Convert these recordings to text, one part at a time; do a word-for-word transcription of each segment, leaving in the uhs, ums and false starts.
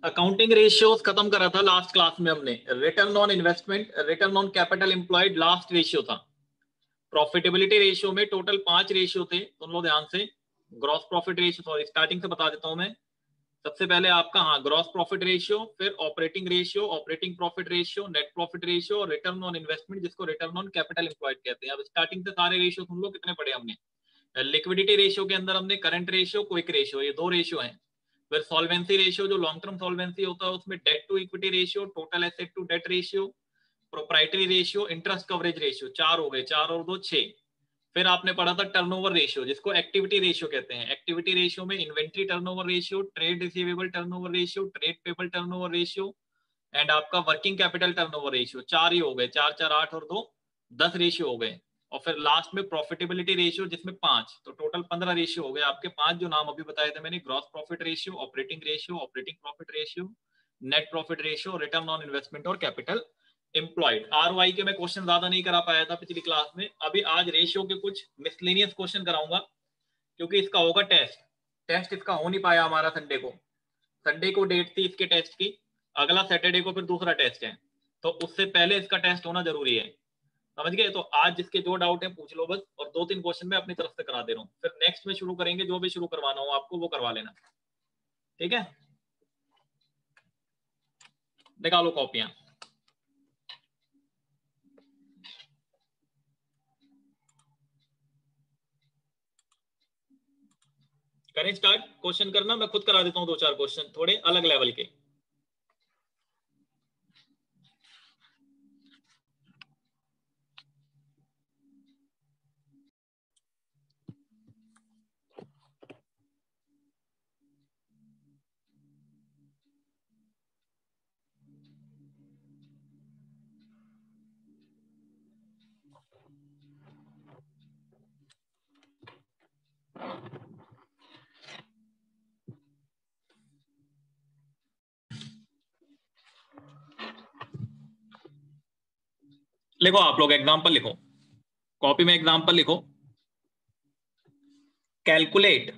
Accounting ratios खत्म करा था लास्ट क्लास में हमने। Return on investment, return on capital employed last ratio था। प्रॉफिटेबिलिटी रेशियो में टोटल पांच रेशियो थे, सुन लो ध्यान से। Gross profit ratio, sorry starting से बता देता हूं मैं। सबसे पहले आपका हाँ ग्रॉस प्रॉफिट रेशियो, फिर operating ratio, operating profit ratio, net profit ratio और रिटर्न ऑन इन्वेस्टमेंट जिसको रिटर्न ऑन कैपिटल एम्प्लॉयड कहते हैं। अब स्टार्टिंग से सारे रेशियो सुन लो कितने पढ़े हमने। लिक्विडिटी रेशियो के अंदर हमने करंट रेशियो, क्विक रेशियो, ये दो रेशियो हैं। फिर सॉल्वेंसी रेशियो जो लॉन्ग टर्म सॉल्वेंसी होता है उसमें debt to equity ratio, total asset to debt ratio, proprietary ratio, interest coverage ratio, चार हो गए, चार और दो छह। फिर आपने पढ़ा था टर्नओवर रेशियो जिसको एक्टिविटी रेशियो कहते हैं। एक्टिविटी रेशियो में inventory turnover ratio, trade receivable turnover ratio, trade payable turnover ratio and आपका वर्किंग कैपिटल टर्नओवर रेशियो। चार ही हो गए, चार चार आठ और दो दस रेशियो हो गए। और फिर लास्ट में प्रॉफिटेबिलिटी रेशियो जिसमें पांच, तो टोटल पंद्रह रेशियो हो गए आपके। पांच जो नाम अभी बताए थे मैंने, gross profit ratio, operating ratio, operating profit ratio, net profit ratio, return on investment और कैपिटल एम्प्लॉयड। आरओआई के मैं क्वेश्चन ज्यादा नहीं करा पाया था पिछली क्लास में। अभी आज रेशियो के कुछ मिसलेनियस क्वेश्चन कराऊंगा क्योंकि इसका होगा टेस्ट। टेस्ट इसका हो नहीं पाया हमारा संडे को। संडे को डेट थी इसके टेस्ट की, अगला सैटरडे को फिर दूसरा टेस्ट है, तो उससे पहले इसका टेस्ट होना जरूरी है। समझ गए? तो आज जिसके जो डाउट है पूछ लो बस, और दो तीन क्वेश्चन मैं अपनी तरफ से करा दे रहा हूँ। फिर नेक्स्ट में शुरू करेंगे, जो भी शुरू करवाना हो आपको वो करवा लेना, ठीक है? निकालो कॉपियां। करें स्टार्ट क्वेश्चन करना। मैं खुद करा देता हूँ दो चार क्वेश्चन थोड़े अलग लेवल के। लिखो आप लोग एग्जाम्पल लिखो, कॉपी में एग्जाम्पल लिखो। Calculate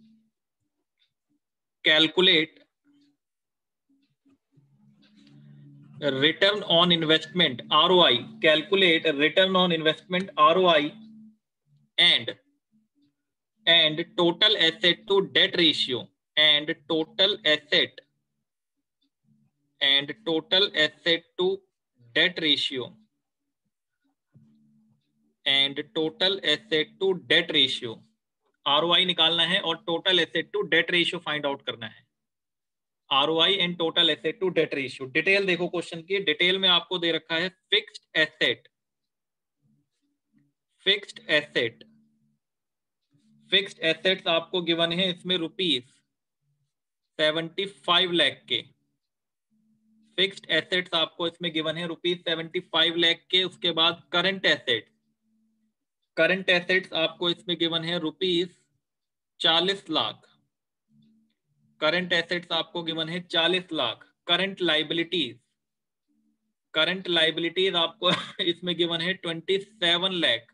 calculate return on investment R O I, calculate return on investment R O I and and total asset to debt ratio and total asset and total asset to debt ratio and total asset to debt ratio। R O I निकालना है और total asset to debt ratio find out करना है। R O I and total asset to debt ratio. Detail देखो question की, detail में आपको दे रखा है fixed asset fixed asset fixed assets आपको गिवन है इसमें रुपीस सेवेंटी फाइव लाख के। फिक्स्ड एसेट्स आपको इसमें गिवन है रुपीस सेवेंटी फाइव लाख के। उसके बाद करंट एसेट्स करंट एसेट्स आपको इसमें गिवन है रुपीस चालीस लाख। करंट एसेट्स आपको गिवन है चालीस lakh. Current liabilities current liabilities आपको इसमें गिवन है twenty seven lakh.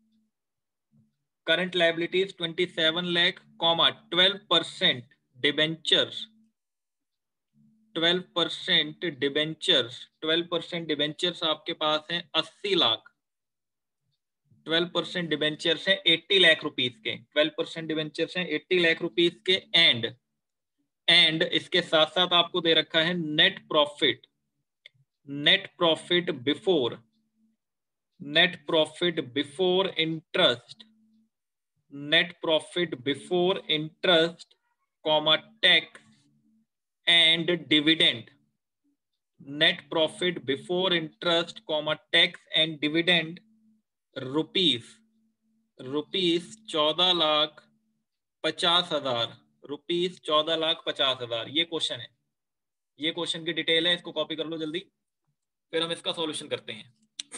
Current liabilities twenty seven lakh comma twelve percent debentures twelve percent debentures twelve percent debentures आपके पास हैं अस्सी लाख। ट्वेल्व परसेंट डिबेंचर्स हैं अस्सी लाख रुपीस के। ट्वेल्व परसेंट डिबेंचर्स हैं अस्सी लाख रुपीस के। एंड एंड इसके साथ साथ आपको दे रखा है net profit net profit before net profit before interest net profit before interest comma tax and dividend. Net profit before interest comma tax and dividend rupees rupees चौदह लाख पचास हजार रुपीस चौदह लाख पचास हजार। ये क्वेश्चन है, ये क्वेश्चन की डिटेल है, इसको कॉपी कर लो जल्दी, फिर हम इसका सॉल्यूशन करते हैं।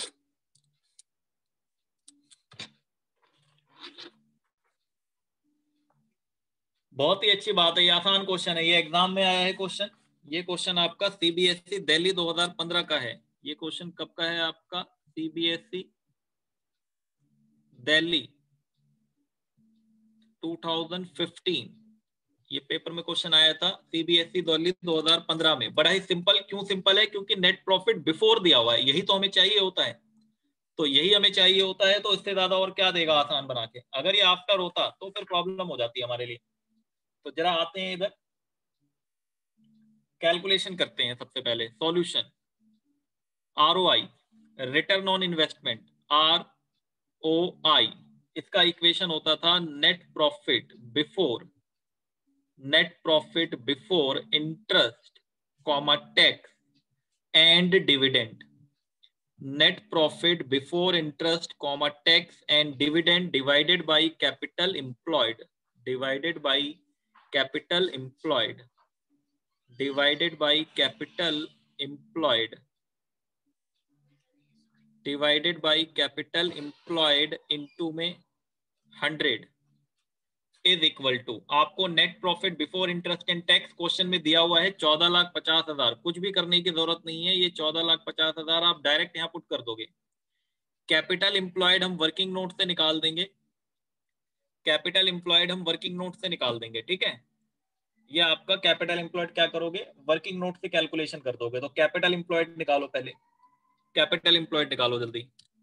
बहुत ही अच्छी बात है, ये आसान क्वेश्चन है, ये एग्जाम में आया है क्वेश्चन। ये क्वेश्चन आपका सीबीएसई दिल्ली दो हज़ार पंद्रह का है। ये क्वेश्चन कब का है आपका? CBSE Delhi two thousand fifteen ये पेपर में क्वेश्चन आया था सीबीएसई दिल्ली दो हज़ार पंद्रह में। बड़ा ही सिंपल। क्यों सिंपल है? क्योंकि नेट प्रॉफिट बिफोर दिया हुआ है, यही तो हमें चाहिए होता है। तो यही हमें चाहिए होता है, तो इससे ज्यादा और क्या देगा आसान बना के। अगर ये आफ्टर होता तो फिर प्रॉब्लम हो जाती है हमारे लिए। तो जरा आते हैं इधर, कैलकुलेशन करते हैं। सबसे पहले solution, ROI, return on investment, R O I, इसका इक्वेशन होता था net profit before, net profit before interest comma tax and dividend. Net profit before interest comma tax and dividend divided by capital employed, divided by capital employed, divided by capital employed, divided by capital employed into में hundred is equal to, आपको net profit before interest and tax question में दिया हुआ है चौदह लाख पचास हजार। कुछ भी करने की जरूरत नहीं है, ये चौदह लाख पचास हजार आप डायरेक्ट यहाँ पुट कर दोगे। कैपिटल एम्प्लॉयड हम वर्किंग नोट से निकाल देंगे, कैपिटल एम्प्लॉयड हम वर्किंग नोट से निकाल देंगे, ठीक है। ये आपका कैपिटल एम्प्लॉयड क्या करोगे, वर्किंग नोट से कैलकुलेशन कर दोगे। तो कैपिटल एम्प्लॉयड निकालो, पहले कैपिटल एम्प्लॉयड निकालो जल्दी।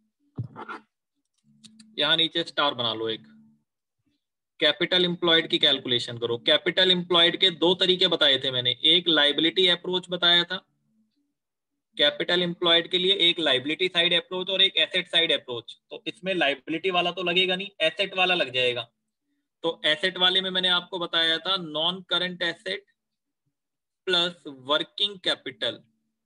यहां नीचे स्टार बना लो एक। कैपिटल एम्प्लॉयड की कैलकुलेशन करो। कैपिटल एम्प्लॉयड के दो तरीके बताए थे मैंने, एक लायबिलिटी अप्रोच बताया था कैपिटल एम्प्लॉयड के लिए, एक लायबिलिटी साइड अप्रोच और एक एसेट साइड अप्रोच। तो इसमें लायबिलिटी वाला तो लगेगा नहीं, एसेट वाला लग जाएगा। तो एसेट वाले में मैंने आपको बताया था non current asset plus working capital,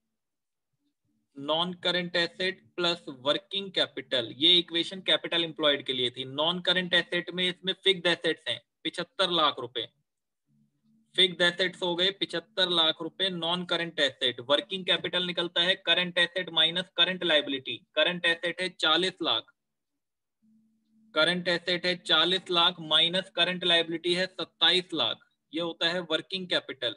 non current asset plus working capital, ये इक्वेशन कैपिटल एम्प्लॉयड के लिए थी। नॉन करंट एसेट में इसमें फिक्स्ड एसेट्स हैं पिछहत्तर लाख रुपए, फिक्स्ड एसेट्स हो गए पिछहत्तर लाख रुपए non current asset. Working capital निकलता है current asset minus current liability. Current asset है चालीस लाख, करंट एसेट है चालीस लाख माइनस करंट लायबिलिटी है सत्ताईस लाख, ये होता है वर्किंग कैपिटल।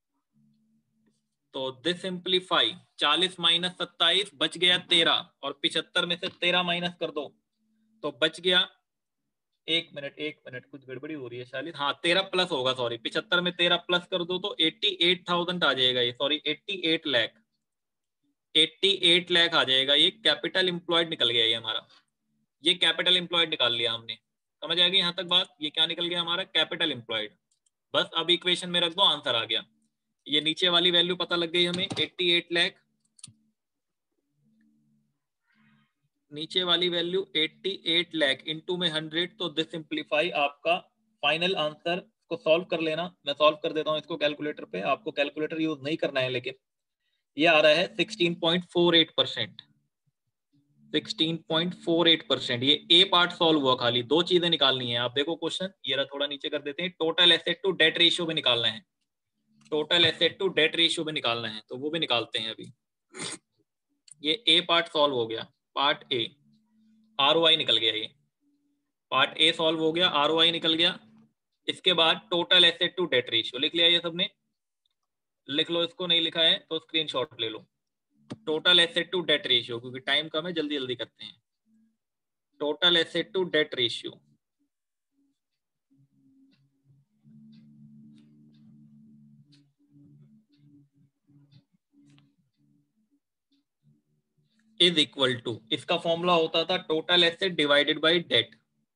तो दिस सिंप्लीफाई, चालीस माइनस सत्ताईस बच गया तेरह, और पिछहत्तर में से तेरह माइनस कर दो तो बच गया, एक मिनट एक मिनट कुछ गड़बड़ी हो रही है शायद, हाँ तेरह प्लस होगा, सॉरी पिछहत्तर में तेरह प्लस कर दो तो अठासी हज़ार आ जाएगा ये, सॉरी अट्ठासी लाख, अट्ठासी लाख आ जाएगा। ये कैपिटल एम्प्लॉयड निकल गया ये हमारा, ये कैपिटल एम्प्लॉयड निकाल लिया हमने। समझ आ गई यहाँ तक बात? ये क्या निकल गया हमारा, कैपिटल एम्प्लॉयड। बस अब इक्वेशन में रख दो, आंसर आ गया। ये नीचे वाली वैल्यू पता लग गई हमें अट्ठासी लाख, नीचे वाली वैल्यू अट्ठासी लाख इनटू में हंड्रेड। तो दिस सिंप्लीफाई आपका फाइनल आंसर को सॉल्व कर लेना। मैं सॉल्व कर देता हूं इसको कैलकुलेटर पे, आपको कैलकुलेटर यूज नहीं करना है, लेकिन ये आ रहा है सोलह पॉइंट चार आठ परसेंट, सोलह पॉइंट चार आठ परसेंट। ये ए पार्ट सॉल्व हुआ, खाली दो चीजें निकालनी है। आप देखो क्वेश्चन, ये रहा, थोड़ा नीचे कर देते हैं। Total asset to debt ratio में निकालना है, total asset to debt ratio में निकालना है, तो वो भी निकालते हैं अभी। ये ए पार्ट सॉल्व हो गया, पार्ट ए, आरओआई निकल गया, ये पार्ट ए सॉल्व हो गया, आरओआई निकल गया। इसके बाद total asset to debt ratio लिख लिया ये सबने, लिख लो। इसको नहीं लिखा है तो स्क्रीनशॉट ले लो। Total asset to debt ratio, क्योंकि टाइम कम है, जल्दी जल्दी करते हैं। Total asset to debt ratio, is equal to, इसका फॉर्मूला होता था total asset divided by debt.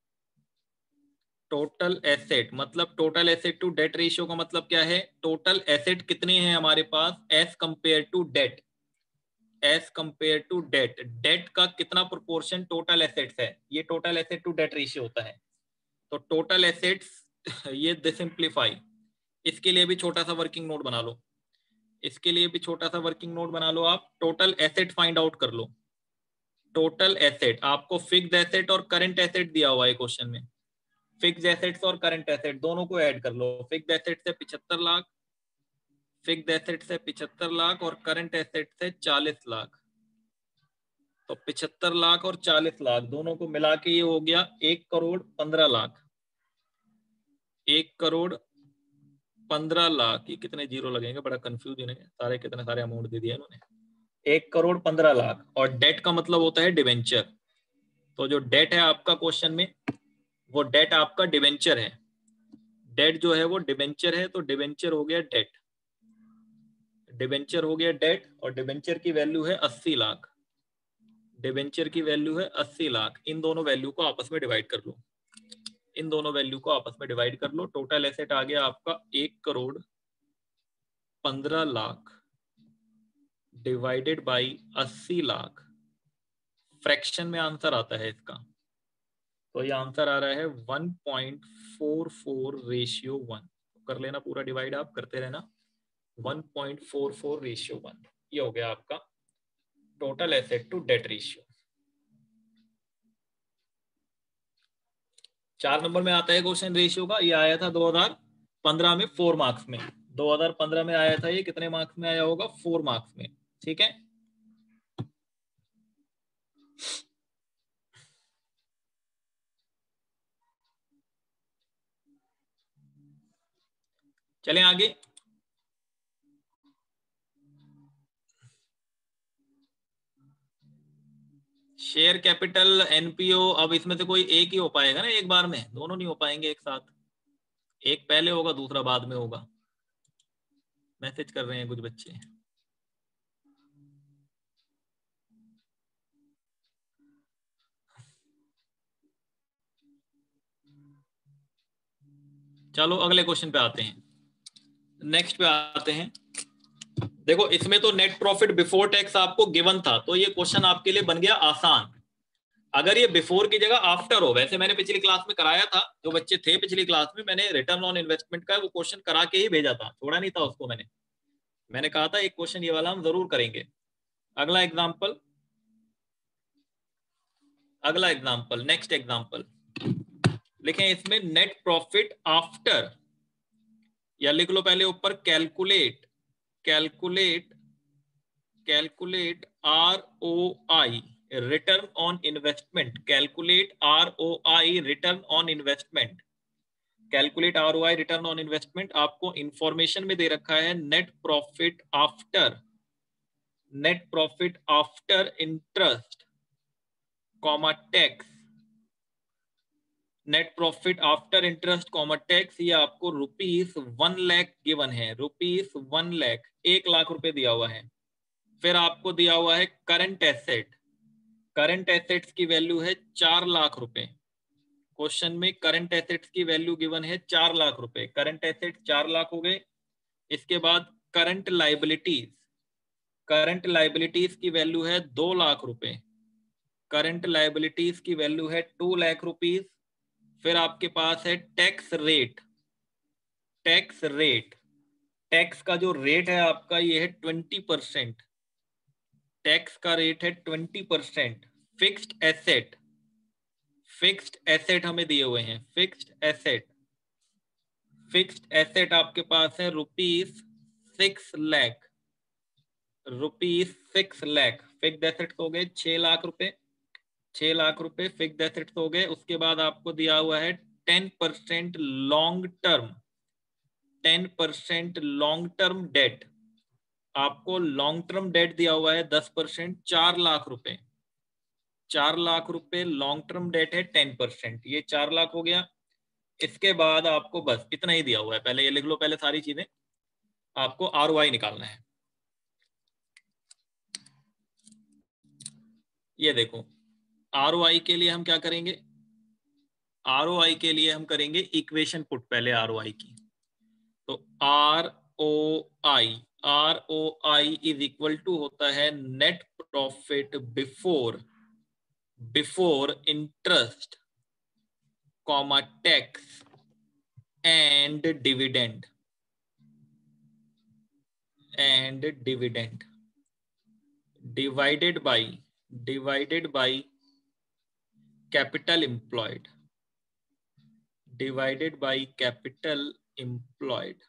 Total asset मतलब total asset to debt ratio का मतलब क्या है, टोटल एसेट कितने हैं हमारे पास as compare to debt, as compare to debt, debt का कितना प्रोपोर्शन टोटल एसेट्स है, ये total asset to debt ratio होता है। तो टोटल एसेट्स ये डिसिम्प्लीफाई, इसके लिए भी छोटा सा वर्किंग नोट बना लो, इसके लिए भी छोटा सा वर्किंग नोट बना लो आप। टोटल एसेट फाइंड आउट कर लो। टोटल एसेट आपको फिक्स्ड एसेट और करंट एसेट दिया हुआ है क्वेश्चन में, फिक्स्ड एसेट्स और करंट एसेट दोनों को ऐड कर लो। फिक्स्ड एसेट से पिछहत्तर लाख, फिक्स्ड एसेट से पिछहत्तर लाख और करंट एसेट से चालीस लाख। तो पिछहत्तर लाख और चालीस लाख दोनों को मिला के ये हो गया एक करोड़ पंद्रह लाख, एक करोड़ पंद्रह लाख। ये कितने जीरो लगेंगे, बड़ा कंफ्यूजन है, सारे कितने सारे अमाउंट दे दिया इन्होंने। एक करोड़ पंद्रह लाख, और डेट का मतलब होता है डिवेंचर। तो जो डेट है आपका क्वेश्चन में, वो डेट आपका डिवेंचर है, डेट जो है वो डिबेंचर है, तो डिबेंचर हो गया डेट, डिबेंचर हो गया डेट, और डिबेंचर की वैल्यू है अस्सी लाख, डिबेंचर की वैल्यू है अस्सी लाख। इन दोनों वैल्यू को आपस में डिवाइड कर लो, इन दोनों वैल्यू को आपस में डिवाइड कर लो। टोटल एसेट आ गया आपका एक करोड़ पंद्रह लाख डिवाइडेड बाई अस्सी लाख। फ्रैक्शन में आंसर आता है इसका, तो ये आंसर आ रहा है one point four four ratio one. कर लेना पूरा डिवाइड, आप करते रहना, one point four four ratio one. ये हो गया आपका total asset to debt ratio. चार नंबर में आता है क्वेश्चन रेशियो का, ये आया था दो हज़ार पंद्रह में फोर मार्क्स में, दो हज़ार पंद्रह में आया था, ये कितने मार्क्स में आया होगा, फोर मार्क्स में। ठीक है, चलें आगे। शेयर कैपिटल एनपीओ, अब इसमें से कोई एक ही हो पाएगा ना एक बार में, दोनों नहीं हो पाएंगे एक साथ, एक पहले होगा दूसरा बाद में होगा। मैसेज कर रहे हैं कुछ बच्चे। चलो अगले क्वेश्चन पे आते हैं, नेक्स्ट पे आते हैं। देखो इसमें तो नेट प्रॉफिट बिफोर टैक्स आपको गिवन था, तो ये क्वेश्चन आपके लिए बन गया आसान। अगर ये बिफोर की जगह आफ्टर हो, वैसे मैंने पिछली क्लास में कराया था, जो बच्चे थे पिछली क्लास में, मैंने रिटर्न ऑन इन्वेस्टमेंट का वो क्वेश्चन करा के ही भेजा था, छोड़ा नहीं था उसको मैंने मैंने कहा था एक क्वेश्चन ये वाला हम जरूर करेंगे। अगला एग्जाम्पल, अगला एग्जाम्पल, नेक्स्ट एग्जाम्पल लिखें इसमें नेट प्रॉफिट आफ्टर, या लिख लो पहले ऊपर calculate, calculate calculate R O I return on investment, calculate R O I return on investment, calculate R O I return on investment. आपको इंफॉर्मेशन में दे रखा है net profit after, net profit after interest comma tax, net profit after interest comma tax. ये आपको rupees one lakh given है, rupees one lakh, एक लाख रुपए दिया हुआ है। फिर आपको दिया हुआ है करंट एसेट, करंट एसेट्स की वैल्यू है चार लाख रुपए। क्वेश्चन में करंट एसेट्स की वैल्यू गिवन है चार लाख रुपए, करंट एसेट चार लाख हो गए। इसके बाद करंट लाइबिलिटीज, करंट लाइबिलिटीज की वैल्यू है दो लाख रुपए, करंट लाइबिलिटीज की वैल्यू है टू लाख रुपीज। फिर आपके पास है tax rate, tax rate, tax का जो रेट है आपका ये है ट्वेंटी परसेंट, टैक्स का रेट है twenty percent. Fixed asset, fixed asset हमें दिए हुए हैं, फिक्स्ड एसेट, फिक्स्ड एसेट आपके पास है rupees six lakh, rupees six lakh. Fixed assets हो गए छह लाख रुपए, छह लाख रुपए फिक्स्ड एसेट्स हो गए। उसके बाद आपको दिया हुआ है ten percent long term, ten percent long term debt, आपको लॉन्ग टर्म डेट दिया हुआ है दस परसेंट, चार लाख रुपए, चार लाख रुपए लॉन्ग टर्म डेट है टेन परसेंट, ये चार लाख हो गया। इसके बाद आपको बस इतना ही दिया हुआ है, पहले ये लिख लो, पहले सारी चीजें, आपको आर ओ आई निकालना है। ये देखो आर ओ आई के लिए हम क्या करेंगे, आर ओ आई के लिए हम करेंगे इक्वेशन पुट पहले आर ओ आई की। तो R O I, R O I is equal to होता है net profit before, before interest comma tax and dividend, and dividend divided by, divided by capital employed, divided by capital employed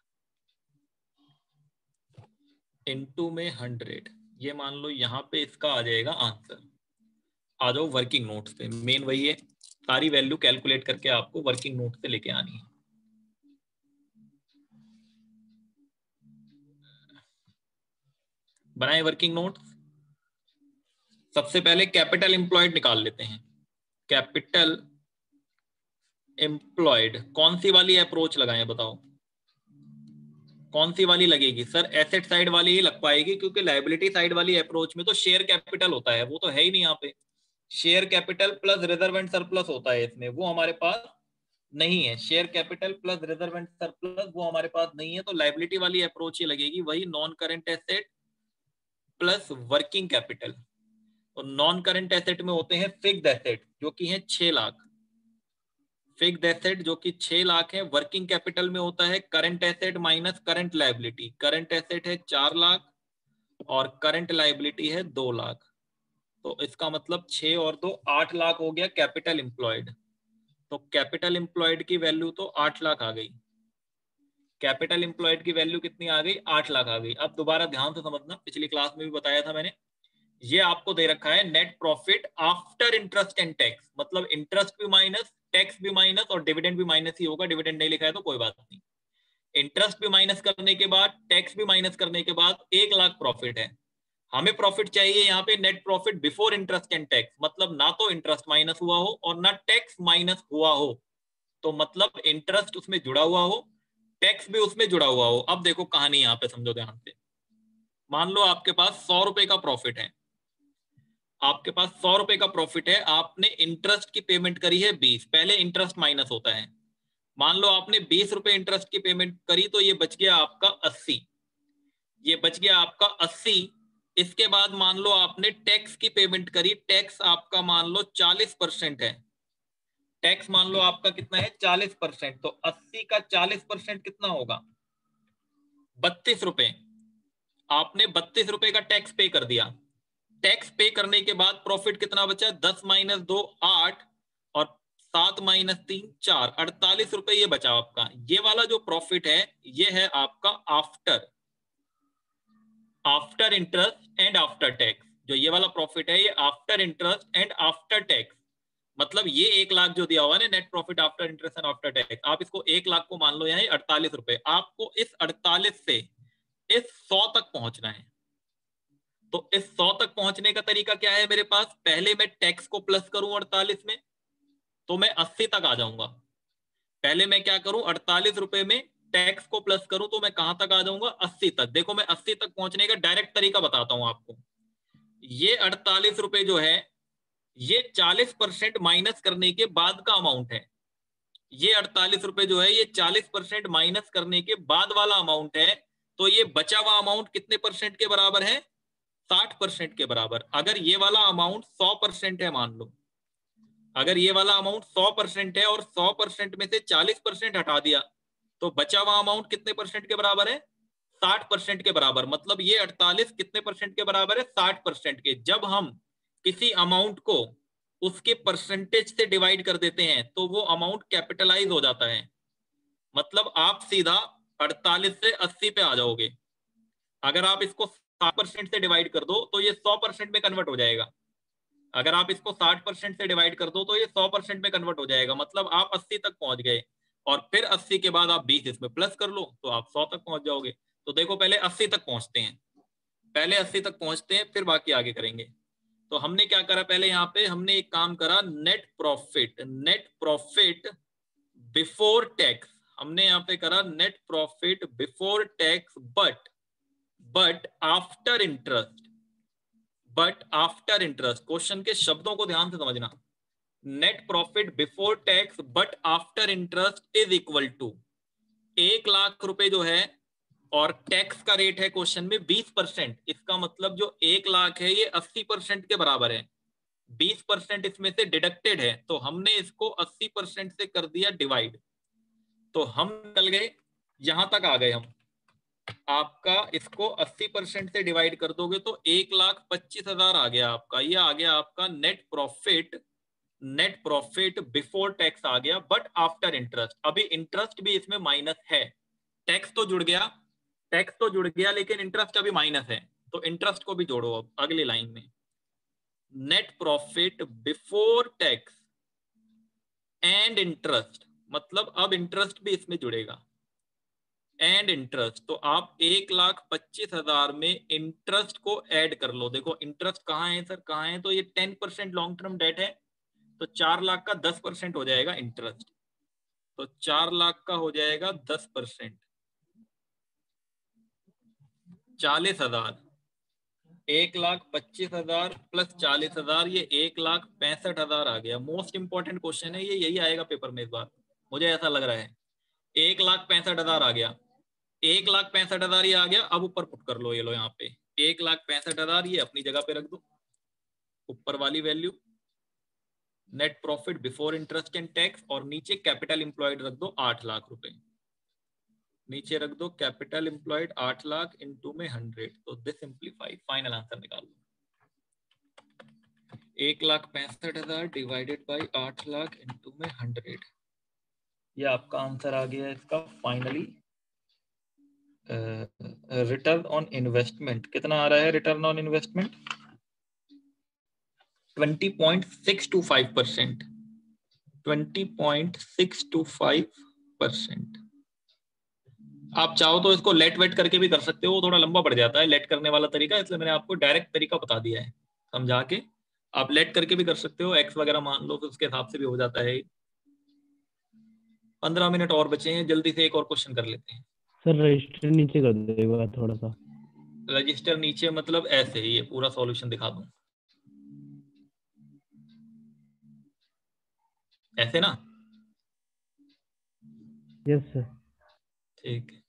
into में hundred. ये मान लो यहाँ पे इसका आ जाएगा answer. आ जाओ वर्किंग नोट्स पे, मेन वही है, सारी वैल्यू कैलकुलेट करके आपको वर्किंग नोट से लेके आनी है। बनाए वर्किंग नोट्स। सबसे पहले कैपिटल एम्प्लॉयड निकाल लेते हैं, कैपिटल एम्प्लॉयड, कौन सी वाली अप्रोच लगाएं बताओ, कौन सी वाली लगेगी सर? एसेट साइड वाली ही लग पाएगी, क्योंकि लायबिलिटी साइड वाली अप्रोच में तो शेयर कैपिटल होता है, वो तो है ही नहीं यहाँ पे। Share capital plus reserve and surplus होता है इसमें, वो हमारे पास नहीं है। Share capital plus reserve and surplus वो हमारे पास नहीं है, तो लायबिलिटी वाली अप्रोच ही लगेगी, वही non current asset plus working capital. तो नॉन करंट एसेट में होते हैं फिक्स्ड एसेट जो कि है छह लाख, फिक्स्ड एसेट जो कि छह लाख है। वर्किंग कैपिटल में होता है current asset minus current liability, current asset है चार लाख और करंट लायबिलिटी है दो लाख। तो इसका मतलब छह और दो आठ लाख हो गया कैपिटल एम्प्लॉयड। तो कैपिटल एम्प्लॉयड की वैल्यू तो आठ लाख आ गई, कैपिटल एम्प्लॉयड की वैल्यू कितनी आ गई? आठ लाख आ गई। अब दोबारा ध्यान से समझना, पिछली क्लास में भी बताया था मैंने, ये आपको दे रखा है net profit after interest and tax, मतलब इंटरेस्ट भी माइनस, टैक्स भी माइनस और डिविडेंड भी माइनस ही होगा। डिविडेंड नहीं लिखा है तो कोई बात नहीं। इंटरेस्ट भी माइनस करने के बाद, टैक्स भी माइनस करने के बाद एक लाख प्रॉफिट है। हमें प्रॉफिट चाहिए यहाँ पे net profit before interest and tax, मतलब ना तो इंटरेस्ट माइनस हुआ हो और ना टैक्स माइनस हुआ हो। तो मतलब इंटरेस्ट उसमें जुड़ा हुआ हो, टैक्स भी उसमें जुड़ा हुआ हो। अब देखो कहानी यहाँ पे समझो ध्यान से। मान लो आपके पास सौ रुपए का प्रॉफिट है, आपके पास सौ रुपए का प्रॉफिट है, आपने इंटरेस्ट की पेमेंट करी है बीस, पहले इंटरेस्ट माइनस होता है। मान लो आपने बीस रुपए इंटरेस्ट की पेमेंट करी, तो ये बच गया आपका अस्सी, ये बच गया आपका अस्सी। इसके बाद मान लो आपने टैक्स की पेमेंट करी, टैक्स आपका मान लो चालीस परसेंट है, टैक्स मान लो आपका कितना है? चालीस परसेंट। तो अस्सी का चालीस परसेंट कितना होगा? बत्तीस रुपए। आपने बत्तीस रुपए का टैक्स पे कर दिया। टैक्स पे करने के बाद प्रॉफिट कितना बचा? दस माइनस दो आठ और सात माइनस तीन चार, अड़तालीस रुपए ये बचा आपका। ये वाला जो प्रॉफिट है ये है आपका after after interest and after tax. जो ये वाला प्रॉफिट है ये after interest and after tax, मतलब ये एक लाख जो दिया हुआ है net profit after interest and after tax, आप इसको एक लाख को मान लो यहाँ अड़तालीस रुपए। आपको इस अड़तालीस से इस सौ तक पहुंचना है। तो इस सौ तक पहुंचने का तरीका क्या है मेरे पास? पहले मैं टैक्स को प्लस करूं अड़तालीस में, तो मैं अस्सी तक आ जाऊंगा। पहले मैं क्या करूं? अड़तालीस रुपए में टैक्स को प्लस करूं तो मैं कहां तक आ जाऊंगा? अस्सी तक। देखो मैं अस्सी तक पहुंचने का डायरेक्ट तरीका बताता हूं आपको। ये अड़तालीस रुपए जो है ये चालीस परसेंट माइनस करने के बाद का अमाउंट है। ये अड़तालीस रुपए जो है ये चालीस परसेंट माइनस करने के बाद वाला अमाउंट है। तो ये बचा हुआ अमाउंट कितने परसेंट के बराबर है? साठ परसेंट के बराबर। अगर ये वाला अमाउंट सौ परसेंट है, मान लो अगर ये वाला अमाउंट सौ परसेंट है और सौ परसेंट में से चालीस परसेंट हटा दिया, तो बचा हुआ अमाउंट कितने परसेंट के बराबर है? साठ परसेंट के बराबर। मतलब ये अड़तालीस कितने परसेंट के बराबर है? साठ परसेंट के। जब हम किसी अमाउंट को उसके परसेंटेज से डिवाइड कर देते हैं तो वो अमाउंट कैपिटलाइज हो जाता है। मतलब आप सीधा अड़तालीस से अस्सी पे आ जाओगे। अगर आप इसको साठ परसेंट से डिवाइड कर दो तो ये सौ परसेंट में कन्वर्ट हो जाएगा। अगर आप इसको साठ परसेंट से डिवाइड कर दो तो ये सौ परसेंट में कन्वर्ट हो जाएगा। मतलब आप अस्सी तक पहुंच गए और फिर अस्सी के बाद आप बीस इसमें प्लस कर लो तो आप सौ तक पहुंच जाओगे। तो देखो पहले अस्सी तक पहुंचते हैं, पहले अस्सी तक पहुंचते हैं फिर बाकी आगे करेंगे। तो हमने क्या करा? पहले यहाँ पे हमने एक काम करा, net profit, net profit before tax. हमने यहाँ पे करा net profit before tax but but after interest, but after interest. Question के शब्दों को ध्यान से समझना। Net profit before tax but after interest is equal to एक लाख रुपए जो है और टैक्स का रेट है क्वेश्चन में बीस परसेंट। इसका मतलब जो एक लाख है ये अस्सी परसेंट के बराबर है। बीस परसेंट इसमें से डिडक्टेड है तो हमने इसको अस्सी परसेंट से कर दिया डिवाइड। तो हम निकल गए, यहां तक आ गए हम। आपका इसको अस्सी परसेंट से डिवाइड कर दोगे तो एक लाख पच्चीस हजार आ गया आपका। ये आ गया आपका net profit, net profit before tax आ गया बट आफ्टर इंटरेस्ट। अभी इंटरेस्ट भी इसमें माइनस है, टैक्स तो जुड़ गया, टैक्स तो जुड़ गया लेकिन इंटरेस्ट अभी माइनस है। तो इंटरेस्ट को भी जोड़ो अब अगली लाइन में। Net profit before tax and interest, मतलब अब इंटरेस्ट भी इसमें जुड़ेगा एंड इंटरेस्ट। तो आप एक लाख पच्चीस हजार में इंटरेस्ट को ऐड कर लो। देखो इंटरेस्ट कहाँ है सर, कहाँ है? तो ये ten percent long term debt है तो चार लाख का दस परसेंट हो जाएगा इंटरेस्ट। तो चार लाख का हो जाएगा दस परसेंट, चालीस हजार। एक लाख पच्चीस हजार प्लस चालीस हजार, ये एक लाख पैंसठ हजार आ गया। मोस्ट इंपॉर्टेंट क्वेश्चन है ये, यही आएगा पेपर में इस बार, मुझे ऐसा लग रहा है। एक लाख पैंसठ हजार आ गया, एक लाख पैंसठ हजार ये आ गया। अब ऊपर पुट कर लो, ये लो यहाँ पे एक लाख पैंसठ हजार, ये अपनी जगह पे रख दो, ऊपर वाली value net profit before interest and tax, और नीचे कैपिटल एम्प्लॉयड रख दो आठ लाख रुपए, नीचे रख दो कैपिटल एम्प्लॉयड आठ लाख इंटू में हंड्रेड, तो दिस सिंप्लीफाई, फाइनल आंसर निकाल लो। एक लाख पैंसठ हजार डिवाइडेड बाई आठ लाख इंटू में हंड्रेड, ये आपका आंसर आ गया इसका फाइनली। रिटर्न ऑन इन्वेस्टमेंट कितना आ रहा है? Return on investment twenty point six two five percent, twenty point six two five percent. आप चाहो तो इसको लेट वेट करके भी कर सकते हो, थोड़ा लंबा पड़ जाता है लेट करने वाला तरीका, इसलिए मैंने आपको डायरेक्ट तरीका बता दिया है समझा के। आप लेट करके भी कर सकते हो, एक्स वगैरह मान लो तो उसके हिसाब से भी हो जाता है। पंद्रह मिनट और बचे हैं, जल्दी से एक और क्वेश्चन कर लेते हैं। सर रजिस्टर नीचे कर देगा थोड़ा सा। रजिस्टर नीचे मतलब ऐसे ही, ये पूरा सॉल्यूशन दिखा दूं ऐसे ना? Yes sir. ठीक है,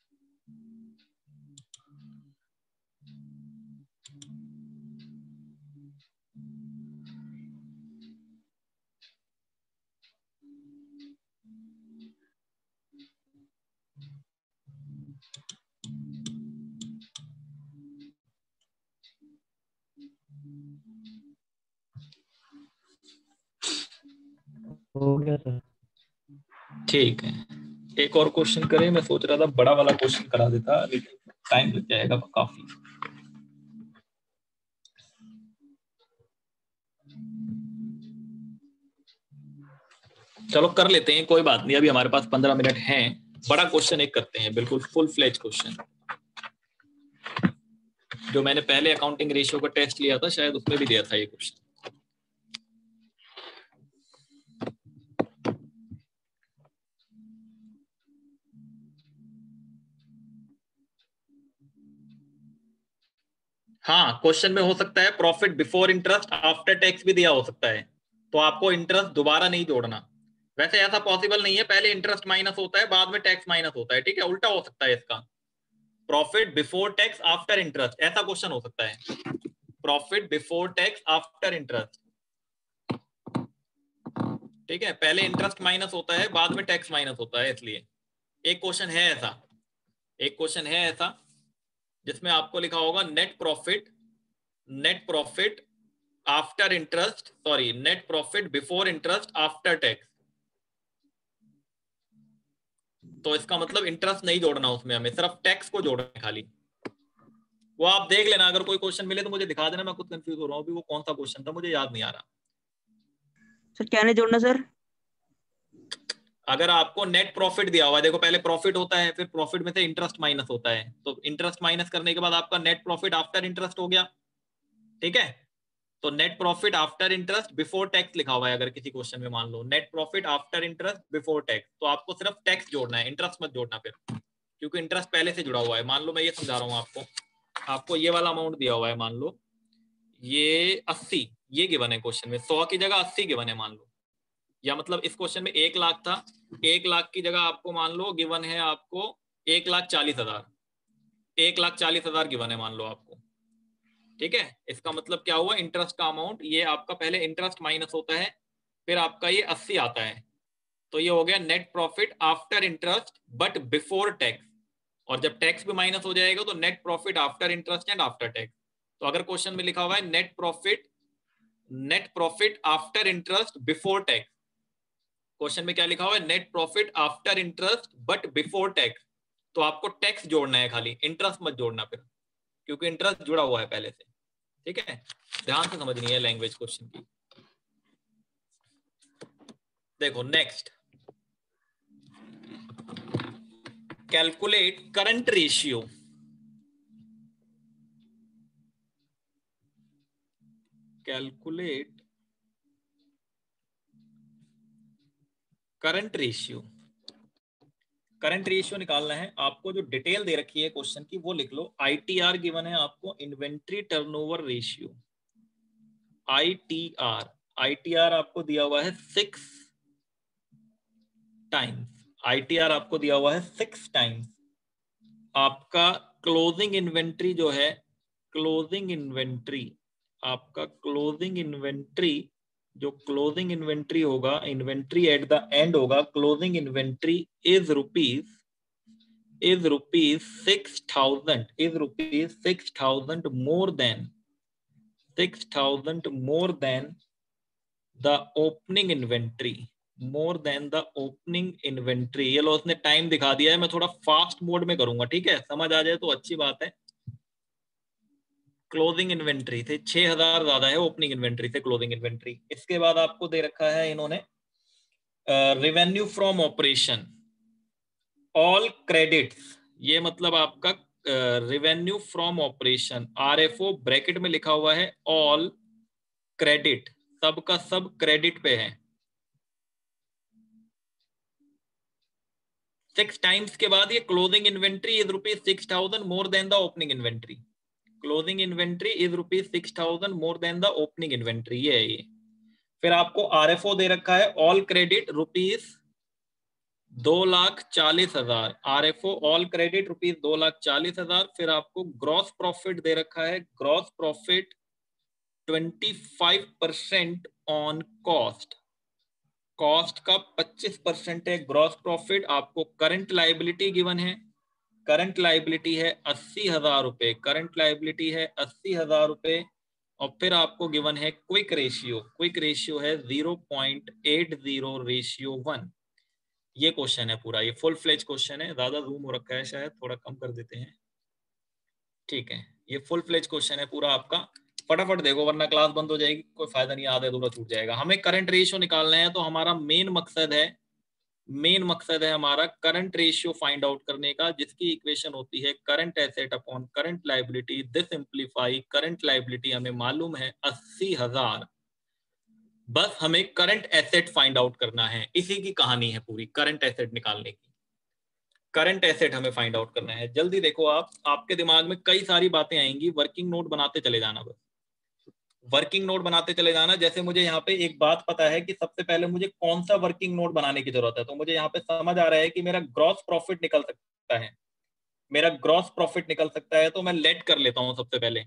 हो गया सर। ठीक है, एक और क्वेश्चन करें। मैं सोच रहा था बड़ा वाला क्वेश्चन करा देता, लेकिन टाइम लग जाएगा काफी। चलो कर लेते हैं, कोई बात नहीं, अभी हमारे पास पंद्रह मिनट हैं। बड़ा क्वेश्चन एक करते हैं, बिल्कुल फुल फ्लेज क्वेश्चन, जो मैंने पहले अकाउंटिंग रेशियो का टेस्ट लिया था शायद उसमें भी दिया था ये क्वेश्चन। हाँ, क्वेश्चन में हो सकता है profit before interest after tax भी दिया हो सकता है, तो आपको इंटरेस्ट दोबारा नहीं जोड़ना। वैसे ऐसा पॉसिबल नहीं है, पहले इंटरेस्ट माइनस होता है बाद में टैक्स माइनस होता है, ठीक है, उल्टा हो सकता है इसका। Profit before tax after interest, ऐसा क्वेश्चन हो सकता है। Profit before tax after interest, ठीक है, पहले इंटरेस्ट माइनस होता है बाद में टैक्स माइनस होता है, इसलिए एक क्वेश्चन है ऐसा, एक क्वेश्चन है ऐसा जिसमें आपको लिखा होगा net profit, net profit after interest, sorry net profit before interest after tax. तो इसका मतलब इंटरेस्ट नहीं जोड़ना उसमें, हमें सिर्फ टैक्स को जोड़ना है खाली। वो आप देख लेना, अगर कोई क्वेश्चन मिले तो मुझे दिखा देना, मैं खुद कंफ्यूज हो रहा हूँ अभी वो कौन सा क्वेश्चन था, मुझे याद नहीं आ रहा। सर क्या नहीं जोड़ना सर? अगर आपको नेट प्रॉफिट दिया हुआ है, देखो पहले प्रॉफिट होता है, फिर प्रॉफिट में से इंटरेस्ट माइनस होता है, तो इंटरेस्ट माइनस करने के बाद आपका नेट प्रॉफिट आफ्टर इंटरेस्ट हो गया, ठीक है। तो net profit after interest before tax लिखा हुआ है, अगर किसी क्वेश्चन में मान लो net profit after interest before tax, तो आपको सिर्फ टैक्स जोड़ना है, इंटरेस्ट मत जोड़ना फिर, क्योंकि इंटरेस्ट पहले से जुड़ा हुआ है। मान लो मैं ये समझा रहा हूँ आपको, आपको ये वाला अमाउंट दिया हुआ है, मान लो ये अस्सी, ये गिवन है क्वेश्चन में, सौ की जगह अस्सी गिवन है मान लो, या मतलब इस क्वेश्चन में एक लाख था, एक लाख की जगह आपको मान लो गिवन है आपको एक लाख चालीस हजार, एक लाख चालीस हजार गिवन है मान लो आपको, ठीक है। इसका मतलब क्या हुआ, इंटरेस्ट का अमाउंट, ये आपका पहले इंटरेस्ट माइनस होता है, फिर आपका ये अस्सी आता है, तो ये हो गया net profit after interest but before tax, और जब टैक्स भी माइनस हो जाएगा तो net profit after interest and after tax. तो अगर क्वेश्चन में लिखा हुआ है net profit, net profit after interest before tax, question में क्या लिखा हुआ है net profit after interest but before tax, तो आपको टैक्स जोड़ना है खाली, इंटरेस्ट मत जोड़ना फिर, क्योंकि इंटरेस्ट जुड़ा हुआ है पहले से, ठीक है। ध्यान से समझनी है लैंग्वेज क्वेश्चन की। देखो next, calculate current ratio, calculate current ratio. Current ratio निकालना है आपको, जो डिटेल दे रखी है क्वेश्चन की वो लिख लो। आईटीआर गिवन है आपको, inventory turnover ratio, ITR. ITR आपको दिया हुआ है सिक्स टाइम्स, आईटीआर आपको दिया हुआ है सिक्स टाइम्स। आपका क्लोजिंग इन्वेंट्री जो है, क्लोजिंग इन्वेंट्री, आपका क्लोजिंग इन्वेंट्री, जो क्लोजिंग इन्वेंट्री होगा, इन्वेंट्री एट द एंड होगा, closing inventory is rupees is rupees six thousand, is rupees six thousand more than six thousand more than the opening inventory, more than the opening inventory। ये लो उसने time दिखा दिया है, मैं थोड़ा fast mode में करूंगा, ठीक है, समझ आ जाए तो अच्छी बात है। क्लोजिंग इन्वेंट्री से छह हजार ज्यादा है ओपनिंग इन्वेंट्री से क्लोजिंग इन्वेंट्री। इसके बाद आपको दे रखा है इन्होंने revenue from operation, all credits, ये मतलब आपका revenue from operation, RFO bracket में लिखा हुआ है ऑल क्रेडिट, सब का सब क्रेडिट पे है। सिक्स टाइम्स के बाद ये closing inventory is rupees six thousand more than the opening inventory, closing inventory is rupees six thousand more than the opening inventory, ये है ये। फिर आपको आरएफओ दे रखा है ऑल क्रेडिट रुपीज दो लाख चालीस हजार, R F O all credit rupees दो लाख चालीस हजार। फिर आपको ग्रॉस प्रॉफिट दे रखा है, gross profit twenty five percent on cost, cost का पच्चीस परसेंट है ग्रॉस प्रॉफिट। आपको करंट लाइबिलिटी गिवन है, करंट लाइबिलिटी है अस्सी हजार रुपए, करंट लाइबिलिटी है अस्सी हजार रुपए। और फिर आपको गिवन है क्विक रेशियो, क्विक रेशियो है zero point eight zero ratio one. ये क्वेश्चन है पूरा, ये फुल फ्लेज क्वेश्चन है, ज्यादा जूम हो रखा है शायद, थोड़ा कम कर देते हैं, ठीक है। ये फुल फ्लेज क्वेश्चन है पूरा आपका, फटाफट देखो वरना क्लास बंद हो जाएगी, कोई फायदा नहीं, आधा अधूरा छूट जाएगा। हमें करंट रेशियो निकालना है, तो हमारा मेन मकसद है, मेन मकसद है हमारा करंट रेशियो फाइंड आउट करने का, जिसकी इक्वेशन होती है current asset upon current liability. This simplify, current liability हमें मालूम है अस्सी हजार, बस हमें करंट एसेट फाइंड आउट करना है, इसी की कहानी है पूरी करंट एसेट निकालने की। करंट एसेट हमें फाइंड आउट करना है। जल्दी देखो आप, आपके दिमाग में कई सारी बातें आएंगी, वर्किंग नोट बनाते चले जाना, बस वर्किंग नोट बनाते चले जाना। जैसे मुझे यहाँ पे एक बात पता है कि सबसे पहले मुझे कौन सा वर्किंग नोट बनाने की जरूरत है, तो मुझे यहाँ पे समझ आ रहा है कि मेरा ग्रॉस प्रॉफिट निकल सकता है, मेरा ग्रॉस प्रॉफिट निकल सकता है, तो मैं लेट कर लेता हूँ सबसे पहले,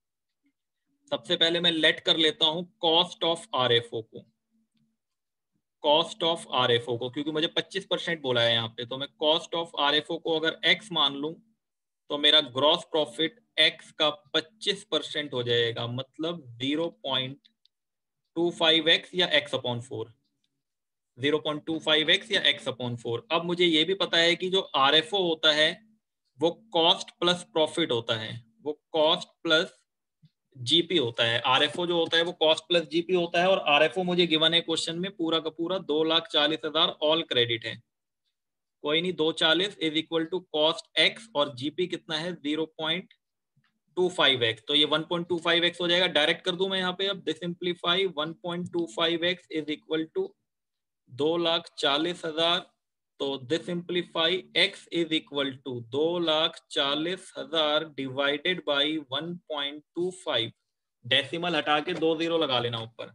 सबसे पहले मैं लेट कर लेता हूं कॉस्ट ऑफ आरएफओ को, कॉस्ट ऑफ आरएफओ को, क्योंकि मुझे पच्चीस परसेंट बोला है यहाँ पे, तो मैं कॉस्ट ऑफ आरएफओ को अगर x मान लूं तो मेरा ग्रॉस प्रॉफिट x का पच्चीस परसेंट हो जाएगा, मतलब zero point two five X या x upon four, zero point two five X या x अपॉन फोर। अब मुझे ये भी पता है कि जो आरएफओ होता है वो कॉस्ट प्लस प्रॉफिट होता है, वो कॉस्ट प्लस जीपी होता है। आरएफओ जो होता है वो कॉस्ट प्लस जीपी होता है, और आरएफओ मुझे गिवन है क्वेश्चन में पूरा का पूरा दो लाख चालीस हजार ऑल क्रेडिट है, कोई नहीं, दो चालीस is equal to cost X और जीपी कितना है zero point two five X, तो ये one point two five X हो जाएगा। डायरेक्ट कर दूं मैं यहाँ पे, अब this simplify, one point two five X is equal to दो लाख चालीस हजार, तो this simplify x is equal to दो लाख चालीस हजार divided by one point two five, decimal हटा के दो जीरो लगा लेना ऊपर,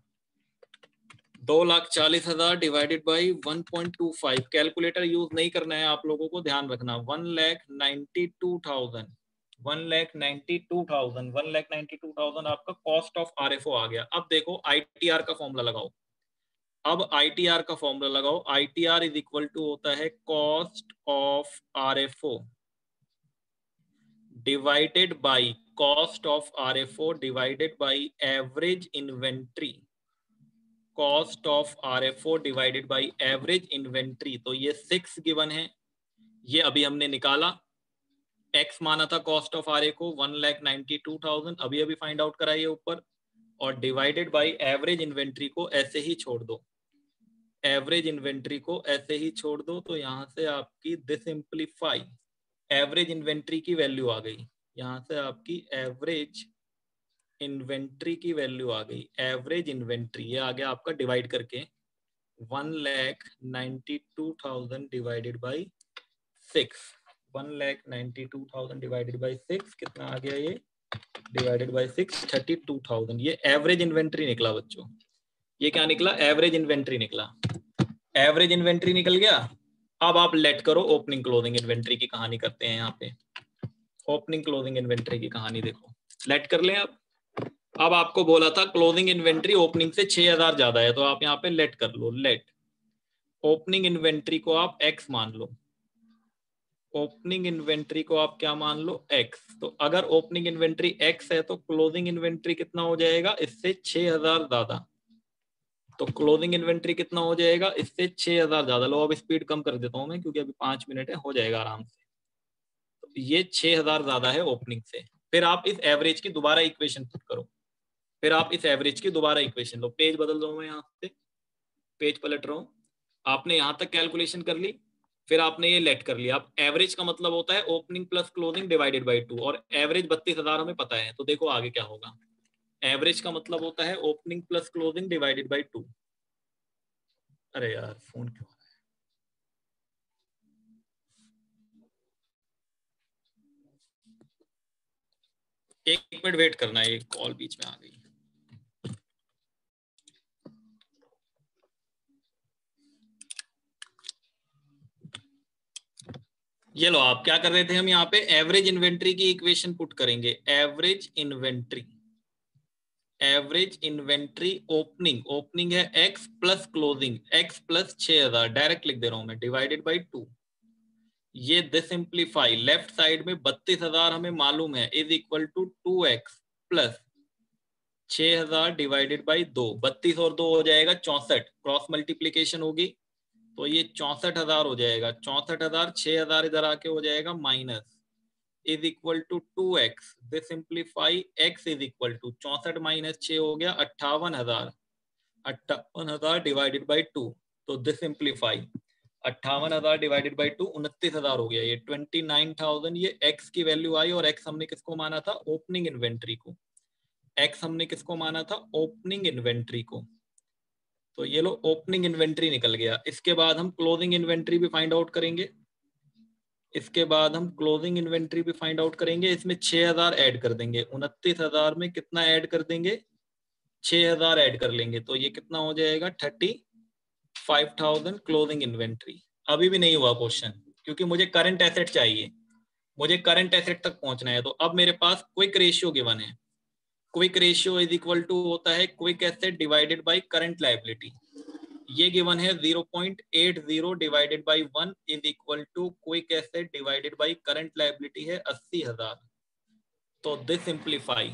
दो लाख चालीस हजार divided by one point two five. Calculator use नहीं करना है आप लोगों को, ध्यान रखना, one lakh ninety two thousand, one lakh ninety two thousand, one lakh ninety two thousand आपका कॉस्ट ऑफ आरएफओ आ गया। अब देखो आईटीआर का फॉर्मूला लगाओ, अब आईटीआर का फॉर्मूला लगाओ, आईटीआर इज इक्वल टू होता है cost of RFO divided by cost of RFO divided by average inventory, cost of RFO divided by average inventory. तो ये सिक्स गिवन है, ये अभी हमने निकाला, एक्स माना था cost of RFO one lakh ninety two thousand, अभी अभी फाइंड आउट कराइए ऊपर, और डिवाइडेड बाय एवरेज इन्वेंट्री को ऐसे ही छोड़ दो, एवरेज इन्वेंट्री को ऐसे ही छोड़ दो, तो यहां से आपकी डिसिम्प्लीफाई, एवरेज इन्वेंट्री की वैल्यू आ गई, यहां से आपकी एवरेज इन्वेंट्री की वैल्यू आ गई, एवरेज इन्वेंट्री ये आ गया आपका डिवाइड करके one lakh ninety two thousand divided by six, one lakh ninety two thousand divided by six कितना आ गया ये, divided by six thirty two thousand. ये एवरेज इन्वेंट्री निकला बच्चों, ये क्या निकला, एवरेज इन्वेंट्री निकला। एवरेज इन्वेंट्री निकल गया। अब आप लेट करो ओपनिंग क्लोजिंग इन्वेंट्री की कहानी करते हैं। यहाँ पे ओपनिंग क्लोजिंग इन्वेंट्री की कहानी देखो, लेट कर लें अब। अब आपको बोला था क्लोजिंग इन्वेंट्री ओपनिंग से छह हजार ज्यादा है, तो आप यहाँ पे लेट कर लो। लेट ओपनिंग इन्वेंट्री को आप एक्स मान लो, ओपनिंग इन्वेंट्री को आप क्या मान लो, एक्स। तो अगर ओपनिंग इन्वेंट्री एक्स है तो क्लोजिंग इन्वेंट्री कितना हो जाएगा, इससे छह हजार ज्यादा। तो क्लोजिंग इन्वेंट्री कितना हो जाएगा, इससे छह हजार ज्यादा। लो अब स्पीड कम कर देता हूं मैं, क्योंकि अभी पांच मिनट है, हो जाएगा आराम से। तो ये छह हजार ज्यादा है ओपनिंग से। फिर आप इस एवरेज की दोबारा इक्वेशन पुट करो, फिर आप इस एवरेज की दोबारा इक्वेशन लो। पेज बदल रहा हूं मैं, यहाँ पे पेज पलट रहा हूं। आपने यहाँ तक कैलकुलेशन कर ली, फिर आपने ये लेट कर लिया। अब एवरेज का मतलब होता है opening plus closing divided by two, और एवरेज बत्तीस हजार हमें पता है। तो देखो आगे क्या होगा, एवरेज का मतलब होता है opening plus closing divided by two. अरे यार फोन क्यों, एक मिनट वेट करना है, एक कॉल बीच में आ गई। ये लो, आप क्या कर रहे थे, हम यहाँ पे एवरेज इन्वेंट्री की इक्वेशन पुट करेंगे। Average inventory, average inventory opening, opening है x plus closing, x plus छह हजार, डायरेक्ट लिख दे रहा हूं मैं, डिवाइडेड बाई टू। ये डिसिम्प्लीफाई, लेफ्ट साइड में बत्तीस हजार हमें मालूम है, is equal to two x plus छह हजार डिवाइडेड बाई दो। बत्तीस और दो हो जाएगा चौसठ, क्रॉस मल्टीप्लीकेशन होगी तो ये चौसठ हजार हो जाएगा। चौसठ हजार, छह हजार इधर आके हो जाएगा minus, is equal to two x. This simplify, x is equal to चौसठ माइनस छह हो गया अट्ठावन हजार, अट्ठावन हजार डिवाइडेड बाई टू। तो दिस सिंप्लीफाई, अट्ठावन हजार डिवाइडेड बाई टू उनतीस हजार हो गया, ये ट्वेंटी नाइन थाउजेंड। ये एक्स की वैल्यू आई, और एक्स हमने किसको माना था, ओपनिंग इन्वेंट्री को। एक्स हमने किसको माना था, ओपनिंग इन्वेंट्री को। तो ये लो ओपनिंग इन्वेंट्री निकल गया। इसके बाद हम क्लोजिंग इन्वेंट्री भी फाइंड आउट करेंगे, इसके बाद हम क्लोजिंग इन्वेंट्री भी फाइंड आउट करेंगे। इसमें छह हजार ऐड कर देंगे, उनतीस हजार में कितना ऐड कर देंगे, छह हजार ऐड कर लेंगे, तो ये कितना हो जाएगा, thirty five thousand closing inventory. अभी भी नहीं हुआ क्वेश्चन, क्योंकि मुझे करंट एसेट चाहिए, मुझे करंट एसेट तक पहुंचना है। तो अब मेरे पास क्विक रेशियो गिवन है, quick ratio is equal to होता है quick asset divided by current liability. ये गिवन है zero point eight zero divided by one is equal to quick asset divided by current liability है अस्सी हजार। तो this simplify,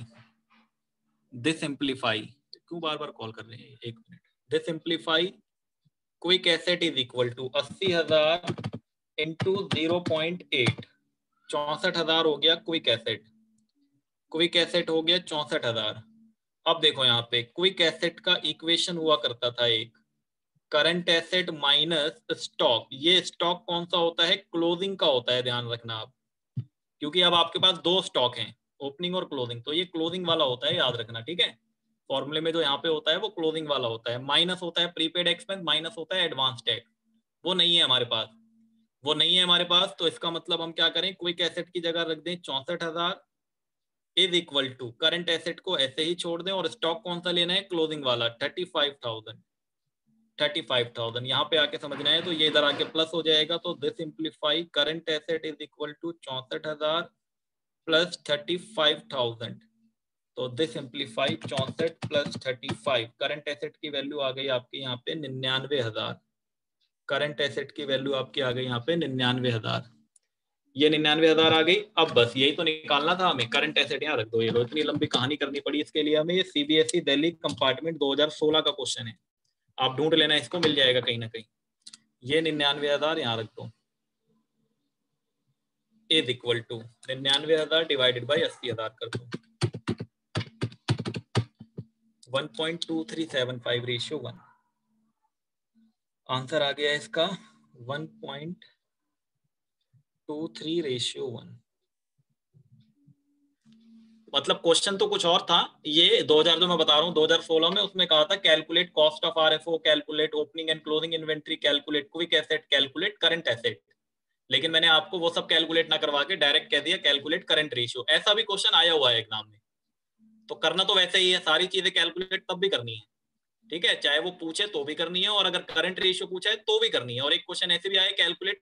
this simplify, क्यों बार बार call कर रहे हैं, एक minute. This simplify, quick asset is equal to अस्सी हजार इंटू जीरो पॉइंट एट, चौसठ हजार हो गया क्विक एसेट, क्विक एसेट हो गया चौसठ हजार। अब देखो यहाँ पे क्विक एसेट का इक्वेशन हुआ करता था एक, करंट एसेट माइनस स्टॉक। ये स्टॉक कौन सा होता है, क्लोजिंग का होता है, ध्यान रखना आप, क्योंकि अब आपके पास दो स्टॉक हैं, ओपनिंग और क्लोजिंग, तो ये क्लोजिंग वाला होता है, याद रखना, ठीक है। फॉर्मूले में जो यहाँ पे होता है वो क्लोजिंग वाला होता है। माइनस होता है प्रीपेड एक्सपेंस, माइनस होता है एडवांस टैक्स, वो नहीं है हमारे पास, वो नहीं है हमारे पास। तो इसका मतलब हम क्या करें, क्विक एसेट की जगह रख दें चौसठ हजार is equal to, current asset को ऐसे ही छोड़ दें, और स्टॉक कौन सा लेना है, क्लोजिंग वाला, thirty five thousand, thirty five thousand. यहाँ पे आके समझना है, तो ये इधर आके प्लस हो जाएगा। तो this simplify, current asset is equal to चौसठ हजार प्लस थर्टी फाइव थाउजेंड। तो दिस सिंप्लीफाई चौसठ plus thirty five, current asset की वैल्यू आ गई आपके यहाँ पे निन्यानवे हजार, करंट एसेट की वैल्यू आपकी आ गई यहाँ पे निन्यानवे हजार, ये निन्यानवे हजार आ गई। अब बस यही तो निकालना था हमें, करंट एसेट यहाँ रख दो। ये लो, इतनी लंबी कहानी करनी पड़ी इसके लिए हमें। ये सीबीएसई दिल्ली कंपार्टमेंट दो हजार सोलह का क्वेश्चन है, आप ढूंढ लेना, इसको मिल जाएगा कहीं ना कहीं। ये निन्यानवे हजार यहाँ रख दो, इज इक्वल टू निन्यानवे हजार डिवाइडेड बाई अस्सी हजार कर दो, one point two three seven five ratio one. Answer आ गया इसका one point two three ratio one. मतलब क्वेश्चन तो कुछ और था, ये दो हजार जो मैं बता रहा हूँ दो हजार सोलह में, उसमें कहा था calculate cost of RFO, calculate opening and closing inventory, calculate quick asset, calculate current asset. लेकिन मैंने आपको वो सब कैलकुलेट ना करवा के डायरेक्ट कह दिया कैलकुलेट करंट रेशियो। ऐसा भी क्वेश्चन आया हुआ है एग्जाम में, तो करना तो वैसे ही है, सारी चीजें कैलकुलेट तब भी करनी है, ठीक है, चाहे वो पूछे तो भी करनी है और अगर करंट रेशियो पूछा है तो भी करनी है। और एक क्वेश्चन ऐसे भी आया कैलकुलेट